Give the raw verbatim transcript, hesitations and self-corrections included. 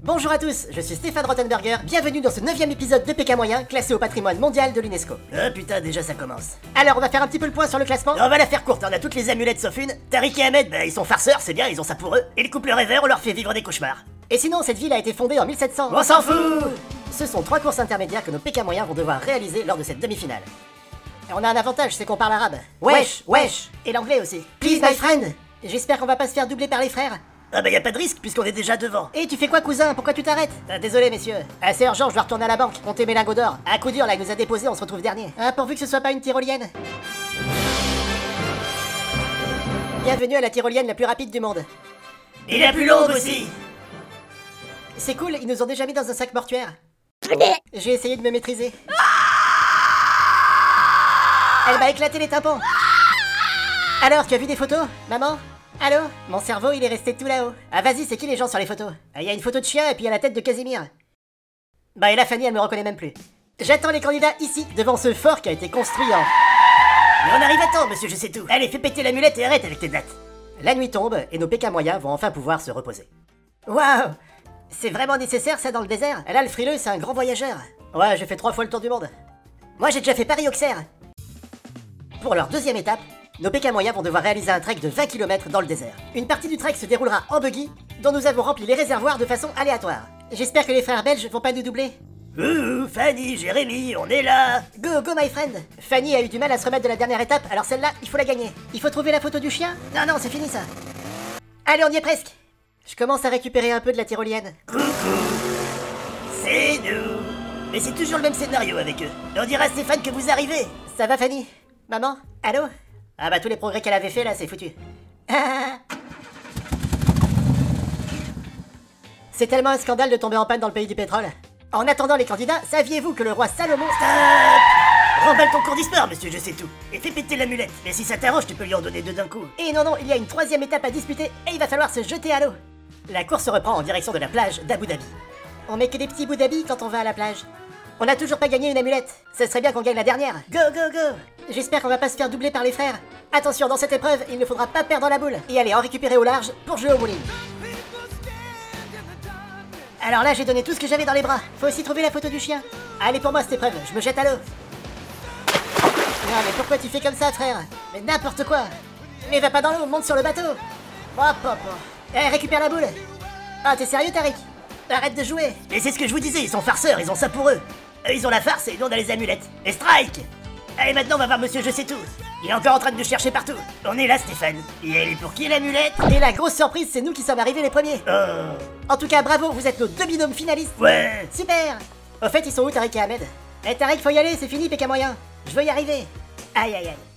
Bonjour à tous, je suis Stéphane Rothenberger, bienvenue dans ce neuvième épisode de P K Moyen, classé au patrimoine mondial de l'UNESCO. Ah putain, déjà ça commence. Alors on va faire un petit peu le point sur le classement. On va la faire courte, on a toutes les amulettes sauf une. Tariq et Ahmed, bah ils sont farceurs, c'est bien, ils ont ça pour eux. Et le couple rêveur, on leur fait vivre des cauchemars. Et sinon, cette ville a été fondée en mille sept cents. On s'en fout. Ce sont trois courses intermédiaires que nos P K Moyens vont devoir réaliser lors de cette demi-finale. Et on a un avantage, c'est qu'on parle arabe. Wesh, wesh. Et l'anglais aussi. Please my friend. J'espère qu'on va pas se faire doubler par les frères. Ah bah y a pas de risque puisqu'on est déjà devant. Et tu fais quoi cousin? Pourquoi tu t'arrêtes? ah, Désolé messieurs. Ah, c'est urgent, je dois retourner à la banque, compter mes lingots d'or. À coup dur là, il nous a déposé, on se retrouve dernier. Ah, pourvu que ce soit pas une tyrolienne. Bienvenue à la tyrolienne la plus rapide du monde. Et la plus longue aussi. C'est cool, ils nous ont déjà mis dans un sac mortuaire. J'ai essayé de me maîtriser. Elle m'a éclaté les tympans. Alors, tu as vu des photos, maman? Allô? Mon cerveau, il est resté tout là-haut. Ah vas-y, c'est qui les gens sur les photos? Il y a une photo de chien et puis il y a la tête de Casimir. Bah et la Fanny, elle me reconnaît même plus. J'attends les candidats ici, devant ce fort qui a été construit en... Mais on arrive à temps, monsieur, je sais tout. Allez, fais péter l'amulette et arrête avec tes dates. La nuit tombe et nos P K moyens vont enfin pouvoir se reposer. Waouh! C'est vraiment nécessaire ça dans le désert? Là, le frileux, c'est un grand voyageur. Ouais, j'ai fait trois fois le tour du monde. Moi, j'ai déjà fait Paris-Auxerre. Pour leur deuxième étape, nos P K moyens vont devoir réaliser un trek de vingt kilomètres dans le désert. Une partie du trek se déroulera en buggy, dont nous avons rempli les réservoirs de façon aléatoire. J'espère que les frères belges vont pas nous doubler. Ouh, Fanny, Jérémy, on est là. Go, go my friend. Fanny a eu du mal à se remettre de la dernière étape, alors celle-là, il faut la gagner. Il faut trouver la photo du chien? Non, non, c'est fini ça. Allez, on y est presque. Je commence à récupérer un peu de la tyrolienne. Coucou, c'est nous. Mais c'est toujours le même scénario avec eux. On dira à Stéphane que vous arrivez. Ça va Fanny? Maman? Allô? Ah bah tous les progrès qu'elle avait fait là, c'est foutu. Ah. C'est tellement un scandale de tomber en panne dans le pays du pétrole. En attendant les candidats, saviez-vous que le roi Salomon... Stop! Remballe ton cours d'histoire, monsieur, je sais tout. Et fais péter l'amulette. Mais si ça t'arrange, tu peux lui en donner deux d'un coup. Et non, non, il y a une troisième étape à disputer et il va falloir se jeter à l'eau. La course reprend en direction de la plage d'Abu Dhabi. On met que des petits bouts d'habits quand on va à la plage. On n'a toujours pas gagné une amulette. Ça serait bien qu'on gagne la dernière. Go, go, go! J'espère qu'on va pas se faire doubler par les frères. Attention, dans cette épreuve, il ne faudra pas perdre la boule. Et allez, en récupérer au large pour jouer au bowling. Alors là, j'ai donné tout ce que j'avais dans les bras. Faut aussi trouver la photo du chien. Allez, pour moi cette épreuve, je me jette à l'eau. Non, mais pourquoi tu fais comme ça, frère? Mais n'importe quoi. Mais va pas dans l'eau, monte sur le bateau. Hop, hop, hop. Eh, récupère la boule. Ah, t'es sérieux, Tariq? Arrête de jouer. Mais c'est ce que je vous disais, ils sont farceurs, ils ont ça pour eux. Eux, ils ont la farce et nous, on a les amulettes. Et strike! Allez, maintenant, on va voir monsieur Je sais tout. Il est encore en train de nous chercher partout. On est là, Stéphane. Et elle est pour qui, l'amulette? Et la grosse surprise, c'est nous qui sommes arrivés les premiers. Oh. En tout cas, bravo, vous êtes nos deux binômes finalistes. Ouais. Super. Au fait, ils sont où, Tariq et Ahmed? Eh, Tariq, faut y aller, c'est fini, P K moyen. Je veux y arriver. Aïe, aïe, aïe.